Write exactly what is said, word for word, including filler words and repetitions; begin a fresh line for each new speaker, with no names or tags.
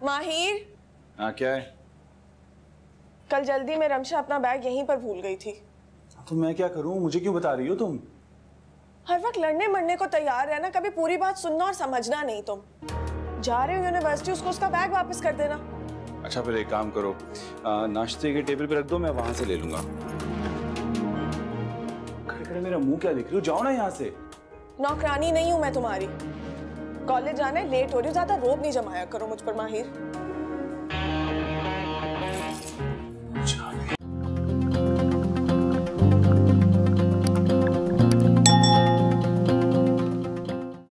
माहिर।
हाँ क्या है?
कल जल्दी में रमशा अपना बैग यहीं पर भूल गई थी।
तो मैं क्या करूं? मुझे क्यों बता रही हो तुम?
हर वक्त लड़ने मरने को तैयार रहना, कभी पूरी बात सुनना और समझना नहीं। तुम जा रहे हो यूनिवर्सिटी, उसको उसका बैग वापस कर देना।
अच्छा फिर एक काम करो, आ, नाश्ते के टेबल पे रख दो, मैं वहां से ले लूंगा। खड़े खड़े मेरा मुंह क्या देख रही हो? जाओ ना यहाँ से।
नौकरानी नहीं हूं मैं तुम्हारी। कॉलेज जाने लेट हो रही हूँ, ज्यादा रोब नहीं जमाया करो मुझ पर माहिर।